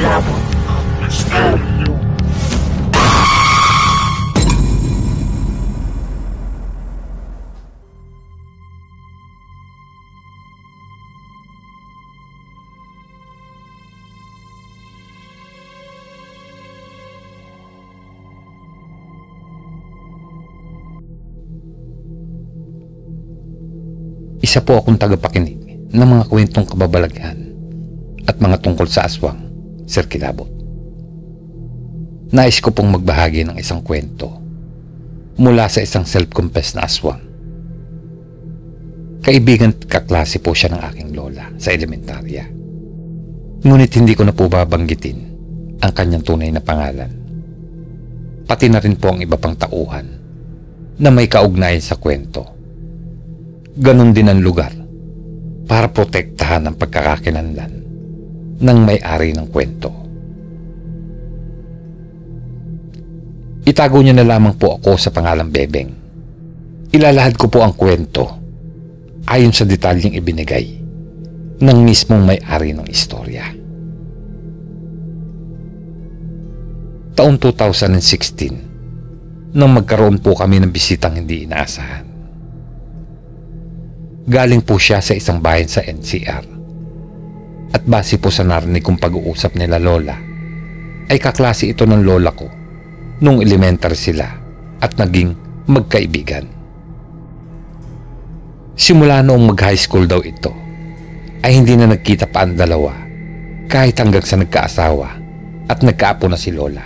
Kilabot ang misteryo. Isa po akong tagapakinig ng mga kwentong kababalaghan at mga tungkol sa aswang, Sir Kilabot. Nais ko pong magbahagi ng isang kwento mula sa isang self-confessed na aswang. Kaibigan at kaklase po siya ng aking lola sa elementarya. Ngunit hindi ko na po babanggitin ang kanyang tunay na pangalan. Pati na rin po ang iba pang tauhan na may kaugnayan sa kwento. Ganon din ang lugar para protektahan ang pagkakakilanlan ng may-ari ng kwento. Itago niyo na lamang po ako sa pangalang Bebeng. Ilalahad ko po ang kwento ayon sa detalyeng ibinigay ng mismong may-ari ng istorya. Taon 2016 nang magkaroon po kami ng bisitang hindi inaasahan. Galing po siya sa isang bayan sa NCR. At base po sa narinig kong pag-uusap nila lola, ay kaklase ito ng lola ko nung elementary sila at naging magkaibigan. Simula noong mag-high school daw ito, ay hindi na nagkita pa ang dalawa kahit hanggang sa nagkaasawa at nagkaapo na si lola.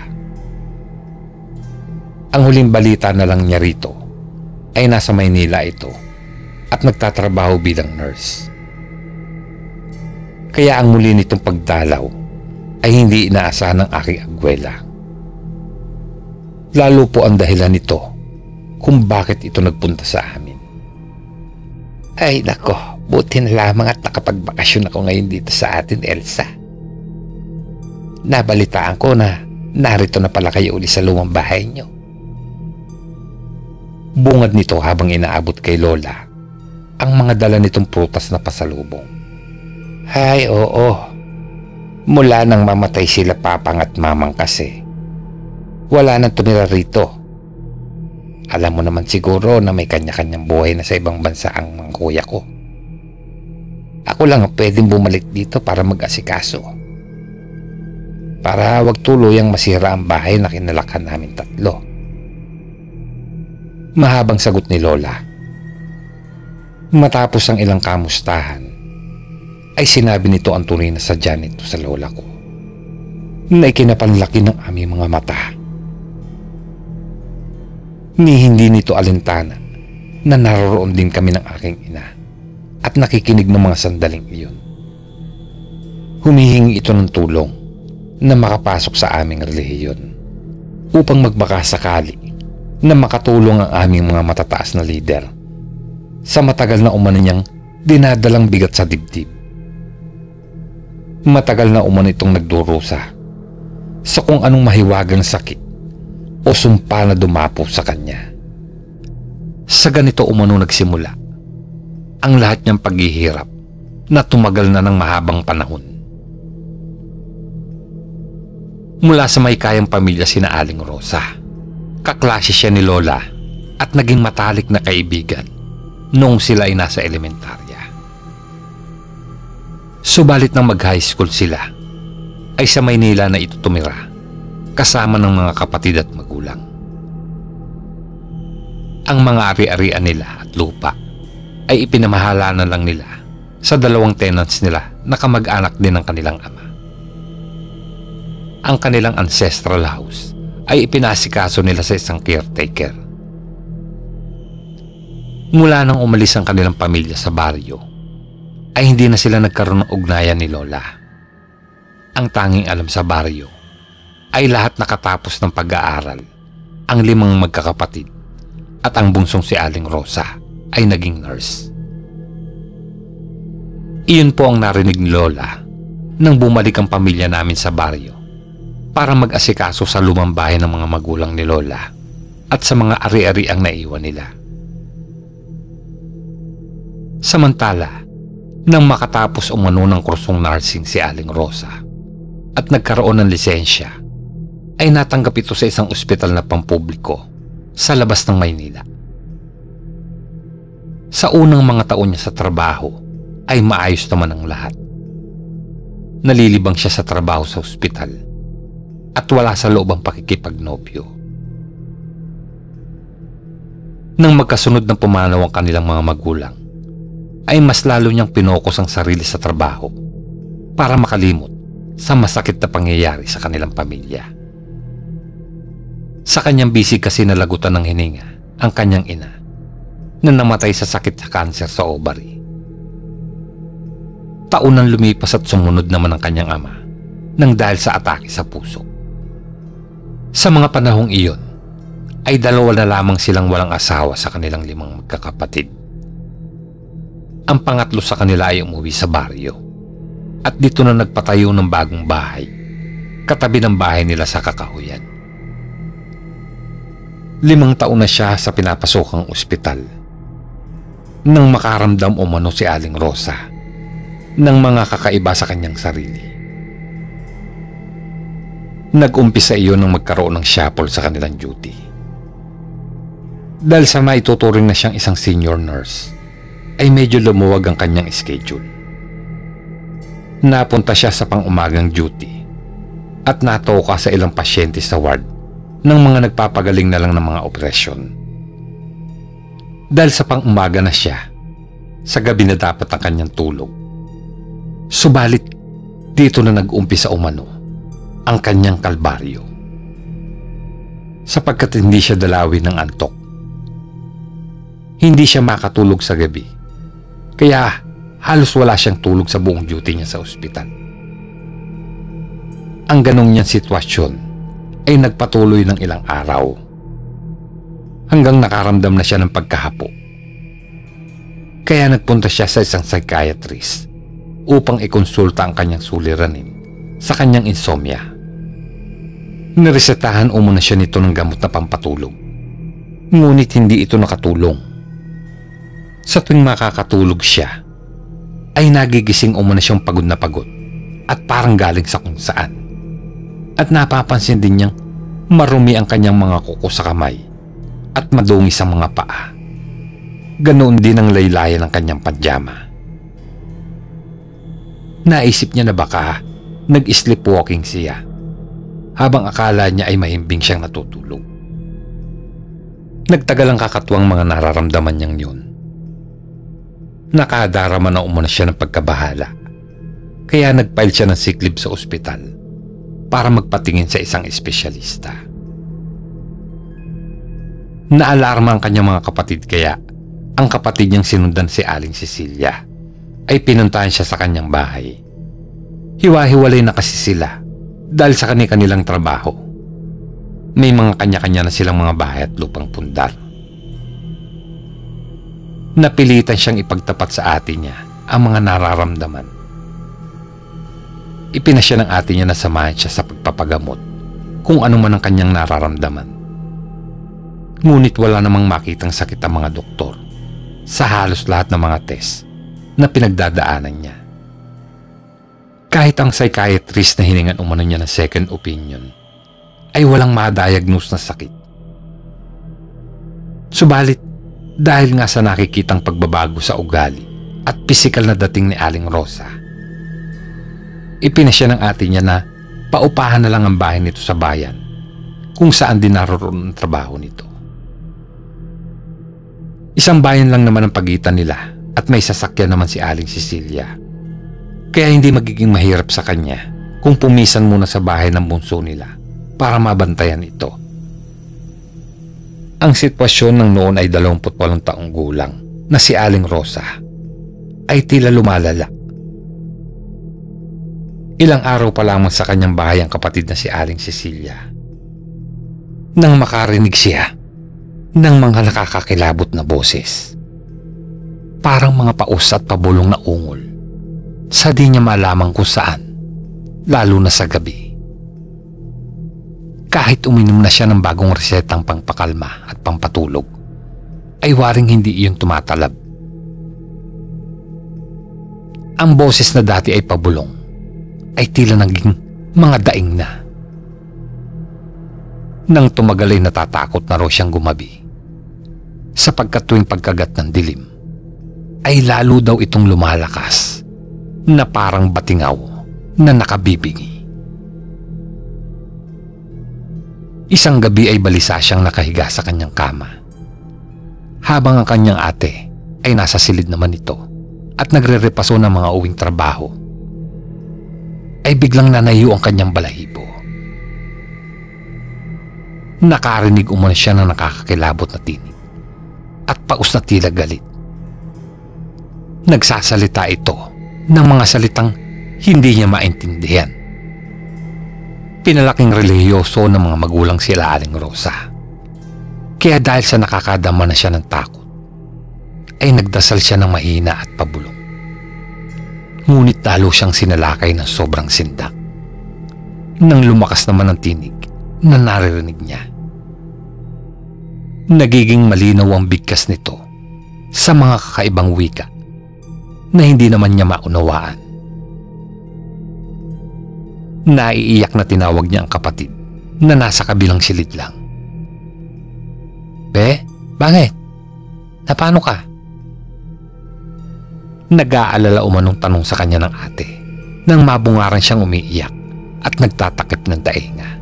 Ang huling balita na lang niya rito ay nasa Maynila ito at nagtatrabaho bilang nurse. Kaya ang muli nitong pagdalaw ay hindi inaasahan ng aking agwela. Lalo po ang dahilan nito kung bakit ito nagpunta sa amin. Ay nako, buti na lamang at nakapagbakasyon ako ngayon dito sa atin, Elsa. Nabalitaan ko na narito na pala kayo uli sa lumang bahay nyo. Bungad nito habang inaabot kay lola ang mga dala nitong prutas na pasalubong. Ay, oo. Mula nang mamatay sila papang at mamang kasi, wala nang tumira rito. Alam mo naman siguro na may kanya-kanyang buhay na sa ibang bansa ang mga kuya ko. Ako lang ang pwedeng bumalik dito para mag-asikaso. Para wag tuluyang masira ang bahay na kinalakhan namin tatlo. Mahabang sagot ni lola. Matapos ang ilang kamustahan, ay sinabi nito ang tunay na sadya nito sa lola ko na ikinapanlaki ng aming mga mata. Ni hindi nito alintana na naroroon din kami ng aking ina at nakikinig ng mga sandaling iyon. Humihingi ito ng tulong na makapasok sa aming relihiyon upang magbakasakali na makatulong ang aming mga matataas na lider sa matagal na umano niyang dinadalang bigat sa dibdib. Matagal na umano itong nagdurusa sa kung anong mahiwagang sakit o sumpa na dumapo sa kanya. Sa ganito umano nagsimula ang lahat niyang paghihirap na tumagal na ng mahabang panahon. Mula sa may kayang pamilya sina Aling Rosa, kaklase siya ni lola at naging matalik na kaibigan noong sila ay nasa elementarya. Subalit nang mag-high school sila, ay sa Maynila na ito tumira, kasama ng mga kapatid at magulang. Ang mga ari-arian nila at lupa ay ipinamahala na lang nila sa dalawang tenants nila na kamag-anak din ng kanilang ama. Ang kanilang ancestral house ay ipinasikaso nila sa isang caretaker. Mula nang umalis ang kanilang pamilya sa baryo, ay hindi na sila nagkaroon ng ugnayan ni lola. Ang tanging alam sa baryo ay lahat nakatapos ng pag-aaral, ang 5 magkakapatid at ang bunsong si Aling Rosa ay naging nurse. Iyon po ang narinig ni lola nang bumalik ang pamilya namin sa baryo para mag-asikaso sa lumang bahay ng mga magulang ni lola at sa mga ari-ari ang naiwan nila. Samantala, nang makatapos umano ng kursong nursing si Aling Rosa, at nagkaroon ng lisensya, ay natanggap ito sa isang ospital na pampubliko sa labas ng Maynila. Sa unang mga taon niya sa trabaho ay maayos naman ang lahat. Nalilibang siya sa trabaho sa ospital at wala sa loob ang pakikipagnobyo. Nang magkasunod ng pumanaw ang kanilang mga magulang, ay mas lalo niyang pinokos ang sarili sa trabaho para makalimot sa masakit na pangyayari sa kanilang pamilya. Sa kanyang bisig kasi nalagutan ng hininga ang kanyang ina na namatay sa sakit sa kanser sa ovary. Taon nang lumipas at sumunod naman ang kanyang ama nang dahil sa atake sa puso. Sa mga panahong iyon, ay dalawa na lamang silang walang asawa sa kanilang 5 magkakapatid. Ang pangatlo sa kanila ay umuwi sa baryo at dito na nagpatayo ng bagong bahay katabi ng bahay nila sa Kakahuyan. 5 taon na siya sa pinapasokang ospital nang makaramdam umano si Aling Rosa ng mga kakaiba sa kanyang sarili. Nag-umpisa iyon nang magkaroon ng shuffle sa kanilang duty. Dahil sa maituturing na siyang isang senior nurse, ay medyo lumuwag ang kanyang schedule. Napunta siya sa pang-umagang duty at natoka sa ilang pasyente sa ward ng mga nagpapagaling na lang ng mga operasyon. Dahil sa pang-umaga na siya, sa gabi na dapat ang kanyang tulog. Subalit, dito na nag-umpisa umano ang kanyang kalbaryo. Sapagkat hindi siya dalawin ng antok. Hindi siya makatulog sa gabi, kaya halos wala siyang tulog sa buong duty niya sa ospital. Ang ganong niyang sitwasyon ay nagpatuloy ng ilang araw hanggang nakaramdam na siya ng pagkahapo. Kaya nagpunta siya sa isang psychiatrist upang ikonsulta ang kanyang suliranin sa kanyang insomnia. Niresetahan umuna siya nito ng gamot na pampatulog, ngunit hindi ito nakatulong. Sa tuwing makakatulog siya, ay nagigising umuna siyang pagod na pagod at parang galing sa kung saan. At napapansin din niyang marumi ang kanyang mga kuko sa kamay at madungis ang mga paa. Ganoon din ang laylayan ng kanyang pajama. Naisip niya na baka nag-sleepwalking siya habang akala niya ay mahimbing siyang natutulog. Nagtagal ang kakatuwang mga nararamdaman niyang yun. Nakadarama na umuna siya ng pagkabahala, kaya nagfile siya ng sick leave sa ospital para magpatingin sa isang espesyalista. Naalarma ang kanyang mga kapatid, kaya ang kapatid niyang sinundan si Aling Cecilia ay pinuntahan siya sa kanyang bahay. Hiwa-hiwalay na kasi sila dahil sa kanilang trabaho. May mga kanya-kanya na silang mga bahay at lupang pundar. Napilitan siyang ipagtapat sa ate niya ang mga nararamdaman. Ipinasya ng ate niya na samahan siya sa pagpapagamot kung ano man ang kanyang nararamdaman. Ngunit wala namang makitang sakit ang mga doktor sa halos lahat ng mga test na pinagdadaanan niya. Kahit ang psychiatrist na hiningan umano niya ng second opinion ay walang ma-diagnose na sakit. Subalit, dahil nga sa nakikitang pagbabago sa ugali at pisikal na dating ni Aling Rosa, ipinasya ng ate niya na paupahan na lang ang bahay nito sa bayan kung saan din naroon ang trabaho nito. Isang bayan lang naman ang pagitan nila at may sasakyan naman si Aling Cecilia, kaya hindi magiging mahirap sa kanya kung pumisan muna sa bahay ng bunso nila para mabantayan ito. Ang sitwasyon ng noon ay 28 taong gulang na si Aling Rosa ay tila lumalala. Ilang araw pa lamang sa kanyang bahay ang kapatid na si Aling Cecilia nang makarinig siya ng mga nakakakilabot na boses. Parang mga paus at pabulong na ungol sa di niya malamang kung saan, lalo na sa gabi. Kahit uminom na siya ng bagong resetang pangpakalma at pampatulog, ay waring hindi iyon tumatalab. Ang boses na dati ay pabulong ay tila naging mga daing na. Nang tumagal ay natatakot na raw siyang gumabi, sapagkat tuwing pagkagat ng dilim ay lalo daw itong lumalakas na parang batingaw na nakabibingi. Isang gabi ay balisa siyang nakahiga sa kanyang kama, habang ang kanyang ate ay nasa silid naman ito at nagre-repaso ng mga uwing trabaho, ay biglang nanayo ang kanyang balahibo. Nakarinig umano siya ng nakakakilabot na tinig at paus na tila galit. Nagsasalita ito ng mga salitang hindi niya maintindihan. Pinalaking relihiyoso ng mga magulang sila Aling Rosa. Kaya dahil sa nakakadama na siya ng takot, ay nagdasal siya ng mahina at pabulong. Ngunit lalo siyang sinalakay ng sobrang sindak. Nang lumakas naman ang tinig na naririnig niya, nagiging malinaw ang bigkas nito sa mga kakaibang wika na hindi naman niya maunawaan. Naiiyak na tinawag niya ang kapatid na nasa kabilang silid lang. "Be, bakit? Napano ka?" Nag-aalala umanong tanong sa kanya ng ate nang mabungaran siyang umiiyak at nagtatakip ng dainga.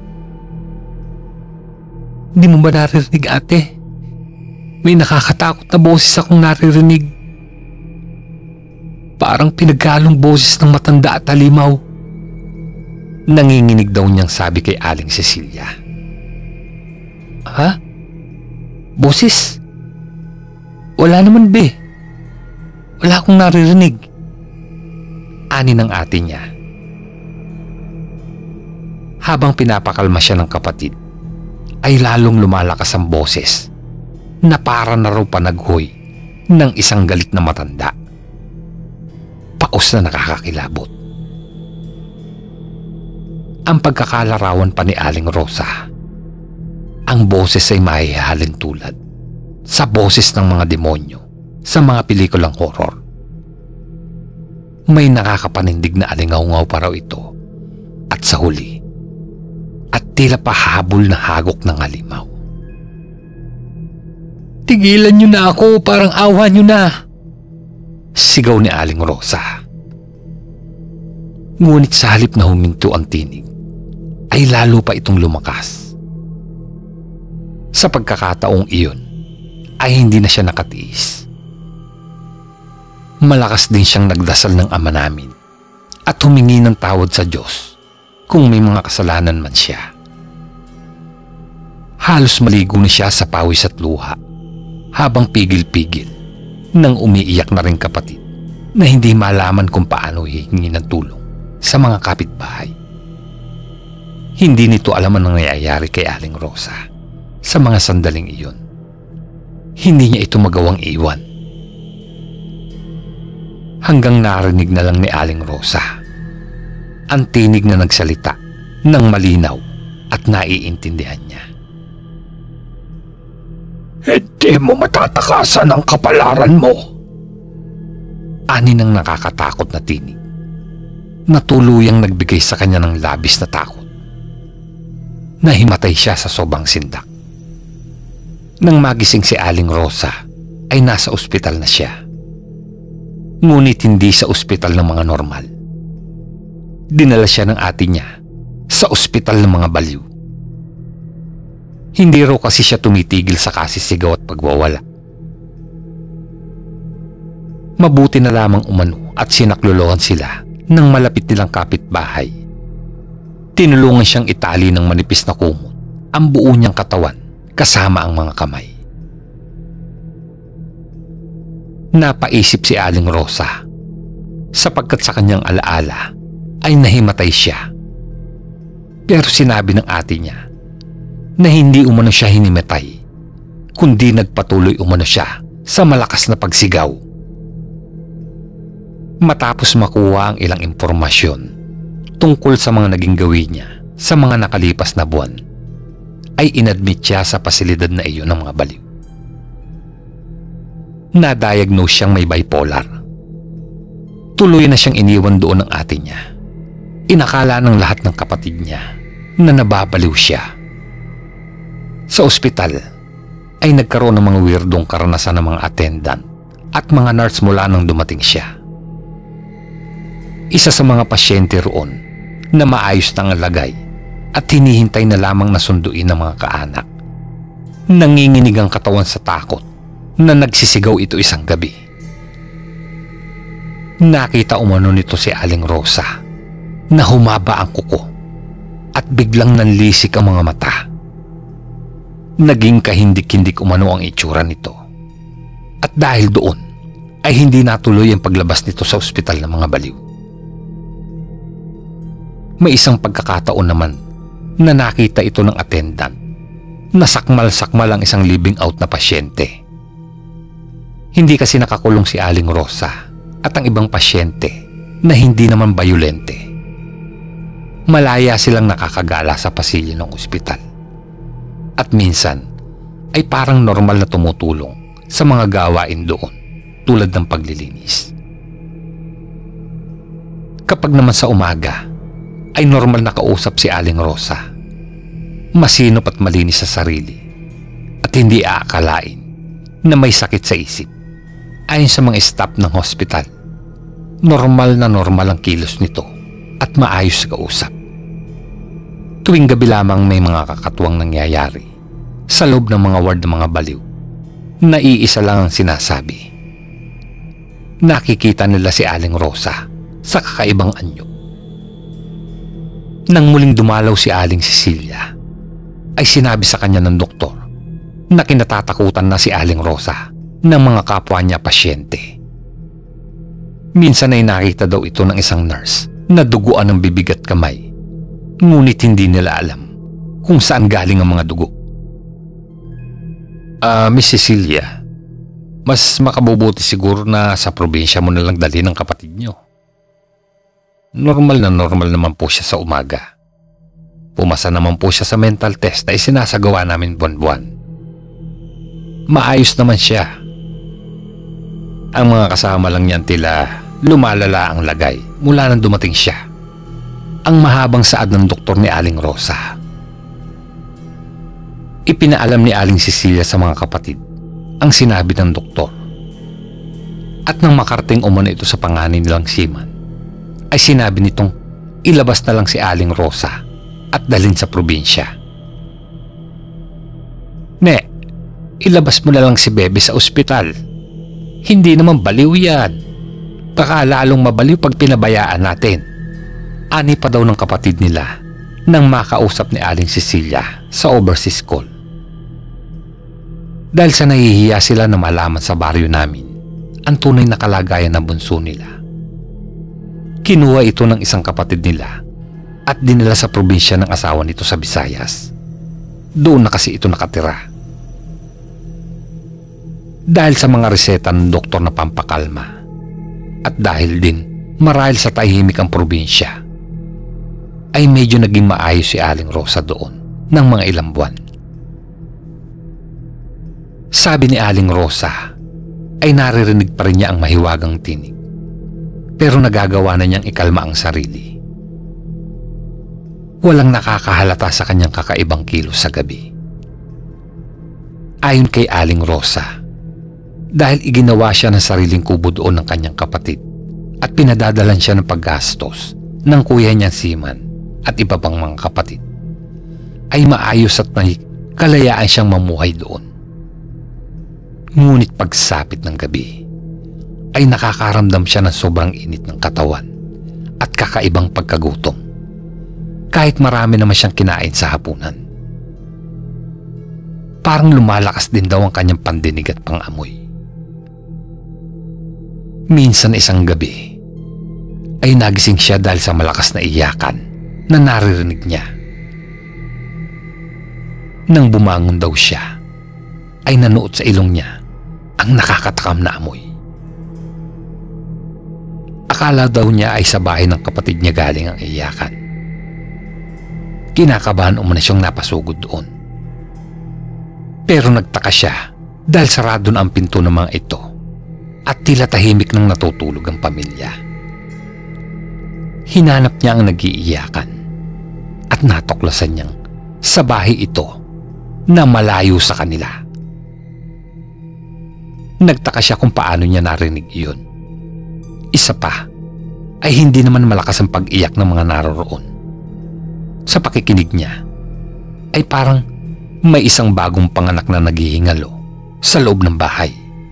"Di mo ba naririnig, ate? May nakakatakot na boses akong naririnig. Parang pinagkalong boses ng matanda at halimaw." Nanginginig daw niyang sabi kay Aling Cecilia. "Ha? Boses? Wala naman, be. Wala akong naririnig." Ani ng ate niya. Habang pinapakalma siya ng kapatid, ay lalong lumalakas ang boses na para na raw panaghoy ng isang galit na matanda. Paus na nakakakilabot. Ang pagkakalarawan pa ni Aling Rosa, ang boses ay mahihalin tulad sa boses ng mga demonyo sa mga pelikulang horror. May nakakapanindig na alingaw-ngaw pa raw ito, at sa huli, at tila pahabol na hagok ng halimaw. "Tigilan niyo na ako, parang awa niyo na!" sigaw ni Aling Rosa. Ngunit sa halip na huminto ang tinig, ay lalo pa itong lumakas. Sa pagkakataong iyon, ay hindi na siya nakatiis. Malakas din siyang nagdasal ng Ama Namin at humingi ng tawad sa Diyos kung may mga kasalanan man siya. Halos maligo na siya sa pawis at luha habang pigil-pigil nang umiiyak na rin kapatid na hindi malaman kung paano hihingi ng tulong sa mga kapitbahay. Hindi nito alam ang nangyayari kay Aling Rosa sa mga sandaling iyon. Hindi niya ito magawang iwan. Hanggang narinig na lang ni Aling Rosa ang tinig na nagsalita ng malinaw at naiintindihan niya. Hindi mo matatakasan ang kapalaran mo. Ani ng nakakatakot na tinig na tuluyang nagbigay sa kanya ng labis na takot. Nahimatay siya sa sobrang sindak. Nang magising si Aling Rosa ay nasa ospital na siya. Ngunit hindi sa ospital ng mga normal. Dinala siya ng ate niya sa ospital ng mga baliw. Hindi raw kasi siya tumitigil sa kasisigaw at pagwawala. Mabuti na lamang umano at sinaklolohan sila ng malapit nilang kapitbahay. Tinulungan siyang itali ng manipis na kumot ang buo niyang katawan kasama ang mga kamay. Napaisip si Aling Rosa sapagkat sa kanyang alaala ay nahimatay siya. Pero sinabi ng ate niya na hindi umano siya hinimatay, kundi nagpatuloy umano siya sa malakas na pagsigaw. Matapos makuha ang ilang impormasyon tungkol sa mga naging gawin niya sa mga nakalipas na buwan, ay inadmit siya sa pasilidad na iyon ng mga baliw. Na-diagnose siyang may bipolar. Tuloy na siyang iniwan doon ng ate niya. Inakala ng lahat ng kapatid niya na nababaliw siya. Sa ospital ay nagkaroon ng mga weirdong karanasan ng mga attendant at mga nurse mula nang dumating siya. Isa sa mga pasyente roon na maayos na ang lagay at hinihintay na lamang na sunduin ng mga kaanak. Nanginginig ang katawan sa takot na nagsisigaw ito isang gabi. Nakita umano nito si Aling Rosa na humaba ang kuko at biglang nanlisik ang mga mata. Naging kahindik-hindik umano ang itsura nito. At dahil doon ay hindi natuloy ang paglabas nito sa ospital ng mga baliw. May isang pagkakataon naman na nakita ito ng attendant na sakmal-sakmal ang isang living out na pasyente. Hindi kasi nakakulong si Aling Rosa at ang ibang pasyente na hindi naman bayolente. Malaya silang nakakagala sa pasilyo ng ospital. At minsan ay parang normal na tumutulong sa mga gawain doon tulad ng paglilinis. Kapag naman sa umaga ay normal na kausap si Aling Rosa. Masinop at malinis sa sarili at hindi aakalain na may sakit sa isip. Ayon sa mga staff ng hospital, normal ang kilos nito at maayos sa kausap. Tuwing gabi lamang may mga kakatuwang nangyayari sa loob ng mga ward ng mga baliw na iisa lang ang sinasabi. Nakikita nila si Aling Rosa sa kakaibang anyo. Nang muling dumalaw si Aling Cecilia, ay sinabi sa kanya ng doktor na kinatatakutan na si Aling Rosa ng mga kapwa niya pasyente. Minsan ay nakita daw ito ng isang nurse na duguan ng bibig at kamay, ngunit hindi nila alam kung saan galing ang mga dugo. Miss Cecilia, mas makabubuti siguro na sa probinsya mo nalang dalhin ng kapatid niyo. Normal naman po siya sa umaga. Pumasa naman po siya sa mental test na isinasagawa namin buwan-buwan. Maayos naman siya. Ang mga kasama lang niyan tila lumalala ang lagay mula nang dumating siya. Ang mahabang saad ng doktor ni Aling Rosa. Ipinaalam ni Aling Cecilia sa mga kapatid ang sinabi ng doktor. At nang makarating umano ito sa panganay nilang Seaman, ay sinabi nitong ilabas na lang si Aling Rosa at dalhin sa probinsya. Ne, ilabas mo na lang si Bebe sa ospital. Hindi naman baliw yan. Baka lalong mabaliw pag pinabayaan natin. Ani pa daw ng kapatid nila nang makausap ni Aling Cecilia sa overseas call. Dahil sa nahihiya sila na malaman sa baryo namin ang tunay na kalagayan ng bunso nila. Kinuha ito ng isang kapatid nila at dinala sa probinsya ng asawa nito sa Visayas. Doon na kasi ito nakatira. Dahil sa mga reseta ng doktor na pampakalma at dahil din marahil sa tahimik ang probinsya, ay medyo naging maayos si Aling Rosa doon ng mga ilang buwan. Sabi ni Aling Rosa ay naririnig pa rin niya ang mahiwagang tinig, pero nagagawa na niyang ikalma ang sarili. Walang nakakahalata sa kanyang kakaibang kilos sa gabi. Ayon kay Aling Rosa, dahil iginawa siya ng sariling kubo doon ng kanyang kapatid at pinadadalan siya ng paggastos ng kuya niyang Seaman at iba pang mga kapatid, ay maayos at may kalayaan siyang mamuhay doon. Ngunit pagsapit ng gabi, ay nakakaramdam siya ng sobrang init ng katawan at kakaibang pagkagutom, kahit marami naman siyang kinain sa hapunan. Parang lumalakas din daw ang kanyang pandinig at pangamoy. Minsan isang gabi, ay nagising siya dahil sa malakas na iyakan na naririnig niya. Nang bumangon daw siya, ay nanuot sa ilong niya ang nakakatakam na amoy. Akala daw niya ay sa bahay ng kapatid niya galing ang iyakan. Kinakabahan umano siyang napasugod doon. Pero nagtaka siya dahil sarado na ang pinto ng mga ito at tila tahimik nang natutulog ang pamilya. Hinanap niya ang nag-iiyakan at natuklasan niyang sa bahay ito na malayo sa kanila. Nagtaka siya kung paano niya narinig iyon. Isa pa ay hindi naman malakas ang pag-iyak ng mga naroroon. Sa pakikinig niya ay parang may isang bagong panganak na naghihingalo sa loob ng bahay.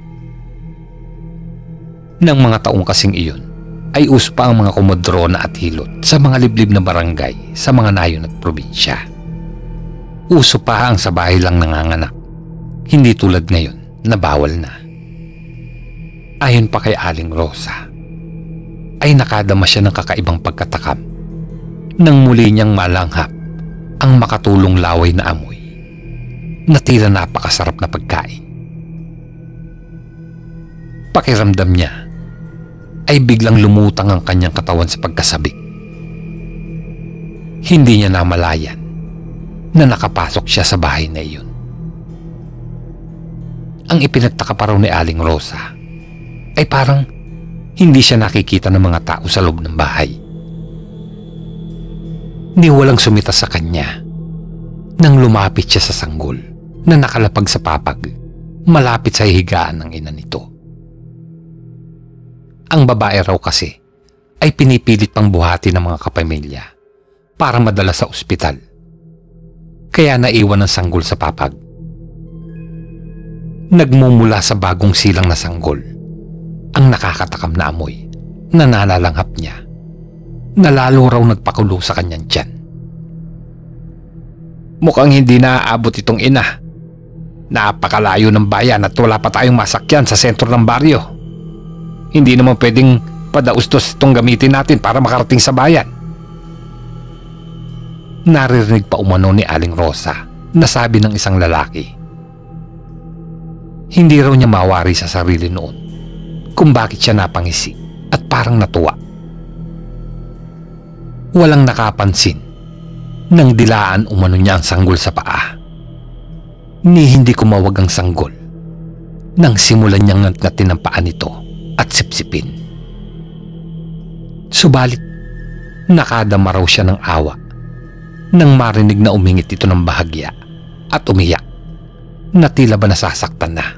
Nang mga taong kasing iyon ay uso pa ang mga komodrona at hilot sa mga liblib na barangay sa mga nayon at probinsya. Uso pa ang sa bahay lang nanganganak, hindi tulad ngayon na bawal na. Ayon pa kay Aling Rosa, ay nakadama siya ng kakaibang pagkatakam nang muli niyang malanghap ang makatulong laway na amoy na tila napakasarap na pagkain. Pakiramdam niya ay biglang lumutang ang kanyang katawan sa pagkasabik. Hindi niya namalayan na nakapasok siya sa bahay na iyon. Ang ipinagtaka pa raw ni Aling Rosa ay parang hindi siya nakikita ng mga tao sa loob ng bahay. Ni walang sumita sa kanya nang lumapit siya sa sanggol na nakalapag sa papag malapit sa higaan ng ina nito. Ang babae raw kasi ay pinipilit pang buhati ng mga kapamilya para madala sa ospital. Kaya naiwan ang sanggol sa papag. Nagmumula sa bagong silang na sanggol ang nakakatakam na amoy na nalalanghap niya na lalo raw nagpakulo sa kanyang tiyan. Mukhang hindi naaabot itong ina. Napakalayo ng bayan at wala pa tayong masakyan sa sentro ng baryo. Hindi naman pwedeng padaustos itong gamitin natin para makarating sa bayan. Naririnig pa umano ni Aling Rosa na sabi ng isang lalaki. Hindi raw niya mawari sa sarili noon kung bakit siya napangisi at parang natuwa. Walang nakapansin nang dilaan umano niya ang sanggol sa paa. Ni hindi kumawag ang sanggol nang simulan niyang ngatnatin ang paa nito at sipsipin. Subalit nakadama raw siya ng awa nang marinig na umingit ito ng bahagya at umiyak na tila ba nasasaktan na.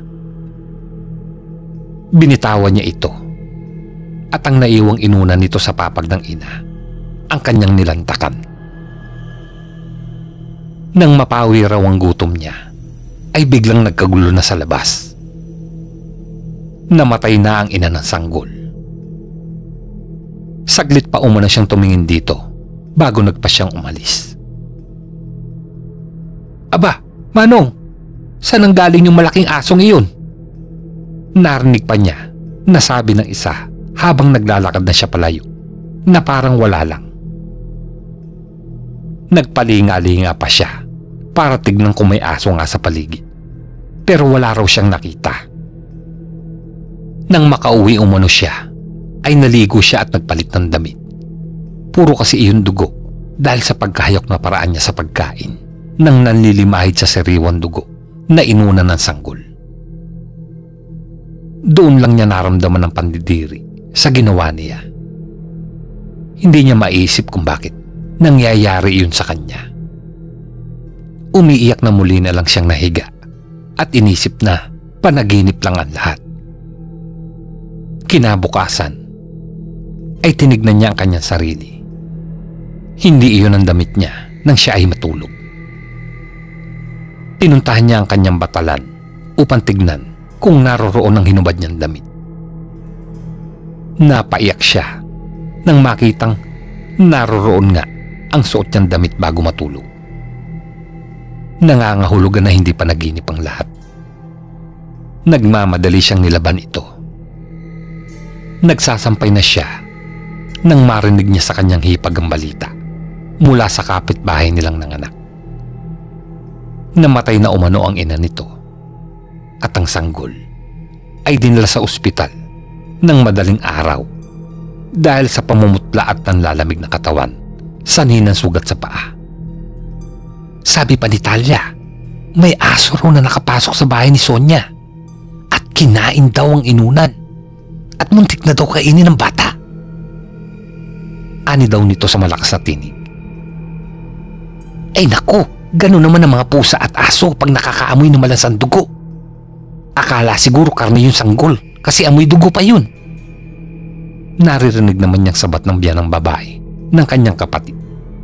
Binitawan niya ito at ang naiwang inunan nito sa papag ng ina ang kanyang nilantakan. Nang mapawi raw ang gutom niya ay biglang nagkagulo na sa labas. Namatay na ang ina ng sanggol. Saglit pa umano siyang tumingin dito bago nagpa siyang umalis. Aba, Manong, saan ang galing yung malaking asong iyon? Narinig pa niya na sabi ng isa habang naglalakad na siya palayo na parang wala lang. Nagpalinga-linga pa siya para tignan kung may aso nga sa paligid, pero wala raw siyang nakita. Nang makauwi umano siya ay naligo siya at nagpalit ng damit. Puro kasi iyon dugo dahil sa pagkahayok na paraan niya sa pagkain nang nanlilimahid sa sariwang dugo na inuna ng sanggol. Doon lang niya naramdaman ng pandidiri sa ginawa niya. Hindi niya maisip kung bakit nangyayari iyon sa kanya. Umiiyak na muli na lang siyang nahiga at inisip na panaginip lang ang lahat. Kinabukasan ay tinignan niya ang kanyang sarili. Hindi iyon ang damit niya nang siya ay matulog. Pinuntahan niya ang kanyang batalan upang tignan kung naroroon ang hinubad niyang damit. Napaiyak siya nang makitang naroroon nga ang suot niyang damit bago matulog. Nangangahulugan na hindi pa naginip ang lahat. Nagmamadali siyang nilaban ito. Nagsasampay na siya nang marinig niya sa kanyang hipag ang balita mula sa kapitbahay nilang nanganak. Namatay na umano ang ina nito at ang sanggol ay dinala sa ospital ng madaling araw dahil sa pamumutla at nanlalamig na katawan sa ninang sugat sa paa. Sabi pa ni Talia, may aso raw na nakapasok sa bahay ni Sonia at kinain daw ang inunan at muntik na daw kainin ng bata. Ani daw nito sa malakas na tinig. Ay naku, gano'n naman ang mga pusa at aso pag nakakaamoy ng malansang dugo. Akala siguro karne yung sanggol kasi amoy dugo pa yun. Naririnig naman niyang sabat ng biyanang babae ng kanyang kapatid.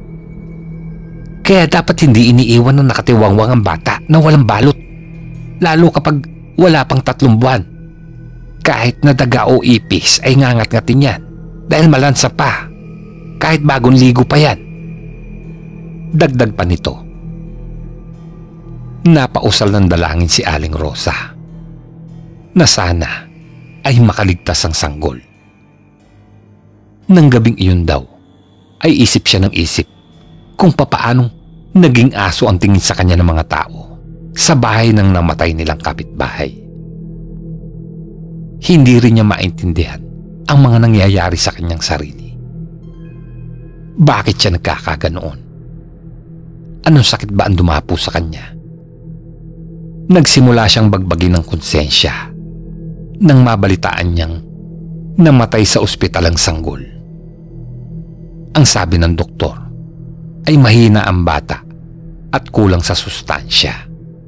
Kaya dapat hindi iniiwan ng nakatiwangwang ang bata na walang balot, lalo kapag wala pang 3 buwan. Kahit na daga o ipis ay ngangat-ngatin yan dahil malansa pa, kahit bagong ligo pa yan. Dagdag pa nito. Napausal ng dalangin si Aling Rosa na sana ay makaligtas ang sanggol. Nang gabing iyon daw ay isip siya ng isip kung papaanong naging aso ang tingin sa kanya ng mga tao sa bahay ng namatay nilang kapitbahay. Hindi rin niya maintindihan ang mga nangyayari sa kanyang sarili. Bakit siya nagkakaganoon? Anong sakit ba ang dumapo sa kanya? Nagsimula siyang bagbagin ng konsensya nang mabalitaan niyang namatay sa ospital ang sanggol. Ang sabi ng doktor ay mahina ang bata at kulang sa sustansya.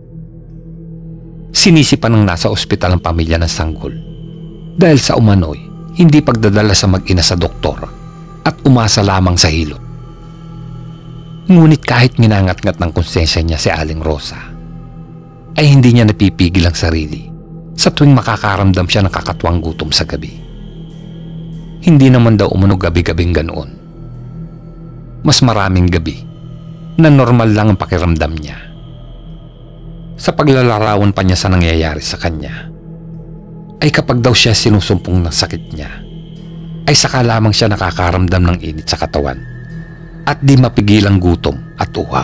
Sinisipan ng nasa ospital ang pamilya ng sanggol dahil sa umano'y hindi pagdadala sa mag-ina sa doktor at umasa lamang sa hilot. Ngunit kahit minangat-ngat ng konsensya niya si Aling Rosa, ay hindi niya napipigil ang sarili sa tuwing makakaramdam siya ng kakatwang gutom sa gabi. Hindi naman daw umano gabi-gabing ganoon. Mas maraming gabi na normal lang ang pakiramdam niya. Sa paglalarawan pa niya sa nangyayari sa kanya, ay kapag daw siya sinusumpong ng sakit niya, ay saka lamang siya nakakaramdam ng init sa katawan at di mapigilang gutom at uhaw.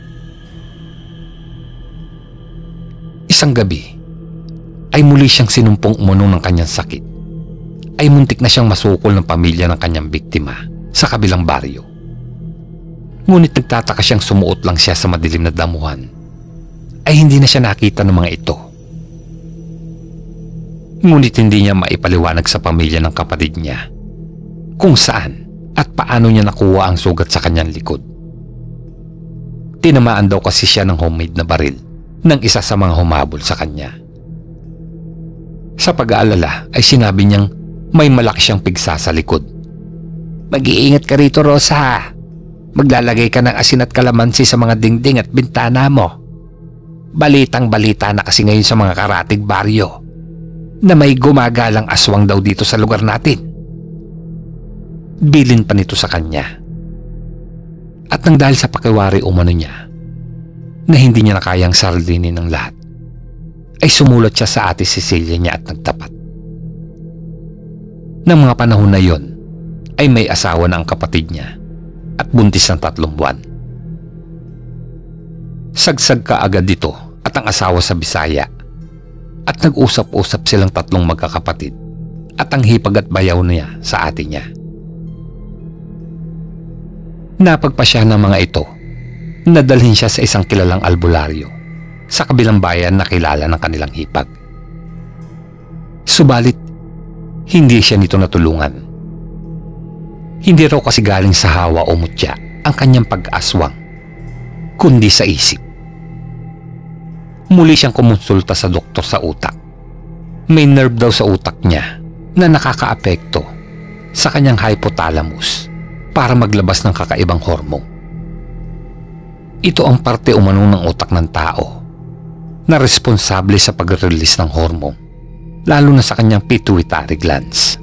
Isang gabi ay muli siyang sinumpong umano ng kanyang sakit, ay muntik na siyang masukol ng pamilya ng kanyang biktima sa kabilang baryo. Ngunit nagtataka siyang sumuot lang siya sa madilim na damuhan, ay hindi na siya nakita ng mga ito. Ngunit hindi niya maipaliwanag sa pamilya ng kapatid niya kung saan at paano niya nakuha ang sugat sa kanyang likod. Tinamaan daw kasi siya ng homemade na baril ng isa sa mga humabol sa kanya. Sa pag-aalala ay sinabi niyang may malaki siyang pigsa sa likod. Mag-iingat ka rito, Rosa. Maglalagay ka ng asin at kalamansi sa mga dingding at bintana mo. Balitang-balita na kasi ngayon sa mga karatig baryo na may gumagalang aswang daw dito sa lugar natin. Bilin pa nito sa kanya. At nang dahil sa pakiwari umano niya na hindi niya na kayang sardinin ng lahat, ay sumulat siya sa ate Cecilia niya at nagtapat. Nang mga panahon na yon, ay may asawa na ang kapatid niya at buntis ng 3 buwan. Sagsag ka agad dito at ang asawa sa Bisaya at nag-usap-usap silang 3 magkakapatid at ang hipag at bayaw niya sa ate niya. Napagpasya ng mga ito na dalhin siya sa isang kilalang albularyo sa kabilang bayan na kilala ng kanilang hipag. Subalit, hindi siya nito natulungan. Hindi raw kasi galing sa hawa o mutya ang kanyang pag-aswang, kundi sa isip. Muli siyang kumonsulta sa doktor sa utak. May nerve daw sa utak niya na nakakaapekto sa kanyang hypothalamus para maglabas ng kakaibang hormone. Ito ang parte umano ng utak ng tao na responsable sa pag-release ng hormone, lalo na sa kanyang pituitary glands.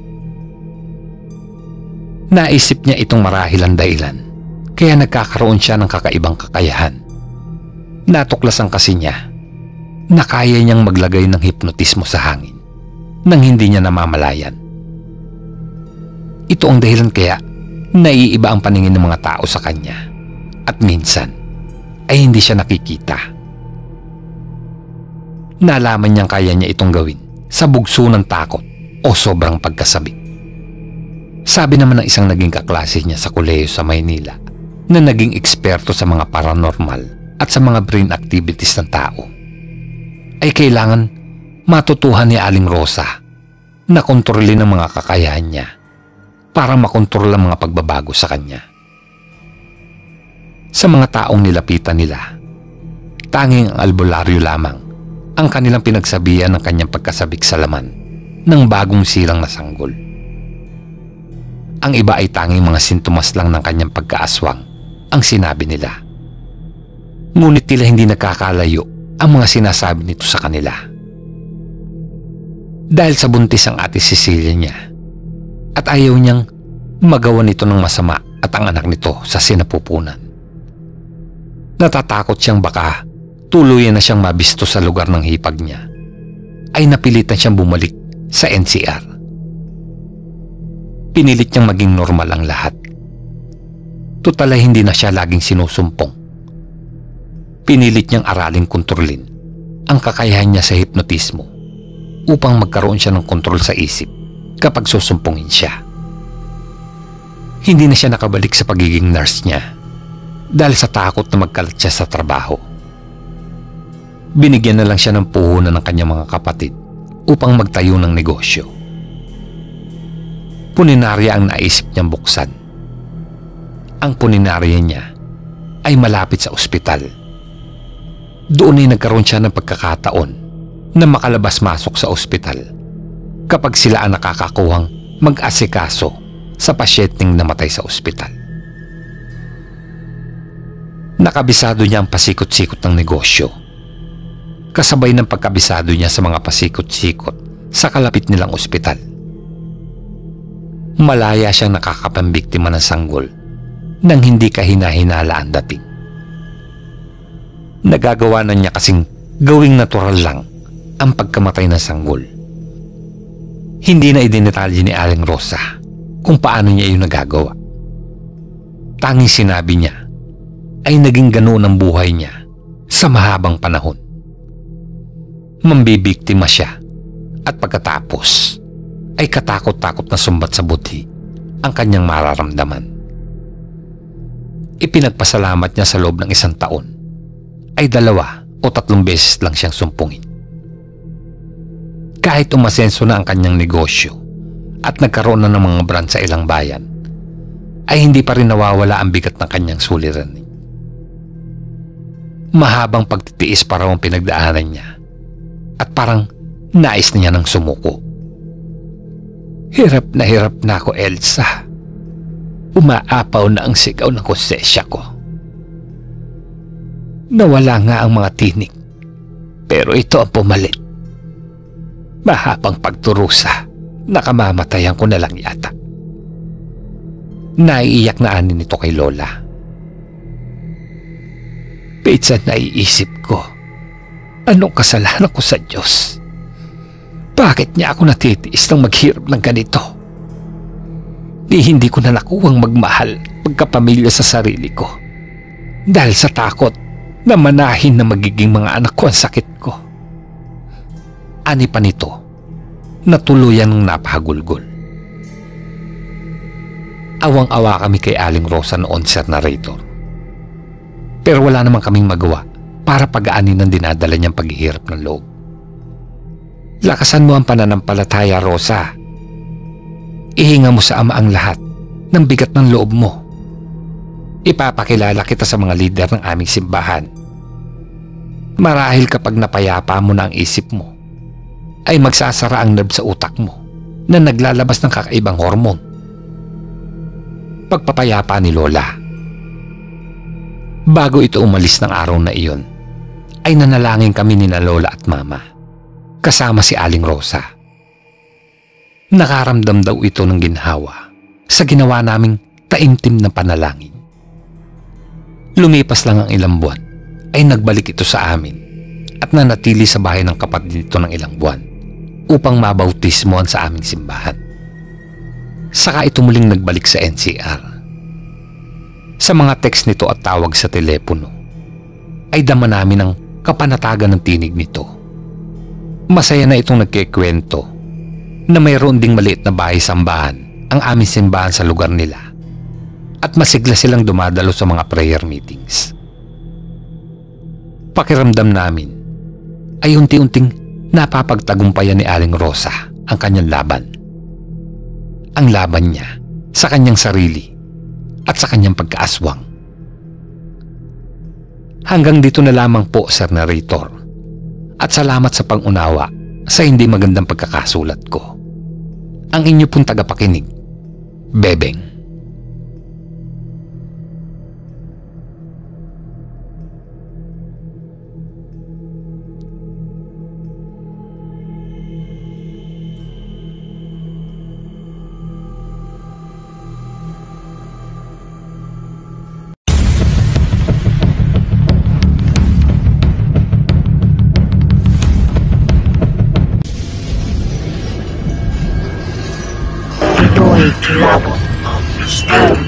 Naisip niya itong marahil ang dahilan kaya nagkakaroon siya ng kakaibang kakayahan. Natuklasan kasi niya na kaya niyang maglagay ng hipnotismo sa hangin nang hindi niya namamalayan. Ito ang dahilan kaya naiiba ang paningin ng mga tao sa kanya at minsan ay hindi siya nakikita. Nalaman niyang kaya niya itong gawin sa bugso ng takot o sobrang pagkasabik. Sabi naman ng isang naging kaklase niya sa kolehiyo sa Maynila na naging eksperto sa mga paranormal at sa mga brain activities ng tao, ay kailangan matutuhan ni Aling Rosa na kontrolin ang mga kakayahan niya para makontrol ang mga pagbabago sa kanya. Sa mga taong nilapitan nila, tanging ang albularyo lamang ang kanilang pinagsabihan ng kanyang pagkasabik sa laman ng bagong silang na sanggol. Ang iba ay tanging mga sintomas lang ng kanyang pagkaaswang ang sinabi nila. Ngunit tila hindi nakakalayo ang mga sinasabi nito sa kanila. Dahil sa buntis ang ate Cecilia niya at ayaw niyang magawa nito ng masama at ang anak nito sa sinapupunan. Natatakot siyang baka tuluyan na siyang mabisto sa lugar ng hipag niya, ay napilitan siyang bumalik sa NCR. Pinilit niyang maging normal ang lahat. Tutal ay hindi na siya laging sinusumpong. Pinilit niyang araling kontrolin ang kakayahan niya sa hipnotismo upang magkaroon siya ng kontrol sa isip kapag susumpungin siya. Hindi na siya nakabalik sa pagiging nurse niya dahil sa takot na magkalat siya sa trabaho. Binigyan na lang siya ng puhunan ng kanyang mga kapatid upang magtayo ng negosyo. Puninarya ang naisip niyang buksan. Ang puninarya niya ay malapit sa ospital. Doon ay nagkaroon siya ng pagkakataon na makalabas-masok sa ospital kapag sila ang nakakakuhang mag-asikaso sa pasyenteng namatay sa ospital. Nakabisado niya ang pasikot-sikot ng negosyo, kasabay ng pagkabisado niya sa mga pasikot-sikot sa kalapit nilang ospital. Malaya siyang nakakapambiktima ng sanggol nang hindi kahina-hinala ang dating. Nagagawa na niya kasing gawing natural lang ang pagkamatay ng sanggol. Hindi na idinetalye ni Aling Rosa kung paano niya iyon nagagawa. Tanging sinabi niya ay naging ganoon ang buhay niya sa mahabang panahon. Mambibiktima siya at pagkatapos ay katakot-takot na sumbat sa buti ang kanyang mararamdaman. Ipinagpasalamat niya sa loob ng 1 taon ay 2 o 3 beses lang siyang sumpungin. Kahit umasenso na ang kanyang negosyo at nagkaroon na ng mga branch sa ilang bayan, ay hindi pa rin nawawala ang bigat ng kanyang suliranin. Mahabang pagtitiis pa raw ang pinagdaanan niya at parang nais na niya ng sumuko. Hirap na ako, Elsa. Umaapaw na ang sigaw ng konsensya ko. Nawala nga ang mga tinik, pero ito ang pumalit. Mahabang pagturusa, nakamamatayan ko na lang yata. Naiiyak na anin nito kay Lola. Minsan naiisip ko, anong kasalanan ko sa Diyos? Bakit niya ako natitiis ng maghirap ng ganito? Hindi ko na nakuwang magmahal pagkapamilya sa sarili ko dahil sa takot na manahin na magiging mga anak ko ang sakit ko. Ani pa nito, natuluyan ng napahagulgol. Awang-awa kami kay Aling Rosa noon, Sir Narrator. Pero wala naman kaming magawa para pagaanin ang dinadala niyang paghihirap ng loob. Lakasan mo ang pananampalataya, Rosa. Ihinga mo sa Ama ang lahat ng bigat ng loob mo. Ipapakilala kita sa mga lider ng aming simbahan. Marahil kapag napayapa mo na ang isip mo, ay magsasara ang nerve sa utak mo na naglalabas ng kakaibang hormon. Pagpapayapa ni Lola. Bago ito umalis ng araw na iyon, ay nanalangin kami ni na Lola at Mama, kasama si Aling Rosa. Nakaramdam daw ito ng ginhawa sa ginawa naming taimtim na panalangin. Lumipas lang ang ilang buwan, ay nagbalik ito sa amin at nanatili sa bahay ng kapatid nito ng ilang buwan upang mabautismoan sa aming simbahan. Saka ito muling nagbalik sa NCR. Sa mga text nito at tawag sa telepono, ay dama namin ang kapanatagan ng tinig nito. Masaya na itong nagkikwento na mayroon ding maliit na bahay-sambahan ang aming simbahan sa lugar nila at masigla silang dumadalo sa mga prayer meetings. Pakiramdam namin ay unti-unting napapagtagumpayan ni Aling Rosa ang kanyang laban. Ang laban niya sa kanyang sarili at sa kanyang pagkaaswang. Hanggang dito na lamang po, Sir Narrator. At salamat sa pangunawa sa hindi magandang pagkakasulat ko. Ang inyo pong tagapakinig, Bebeng. Labot ng misteryo.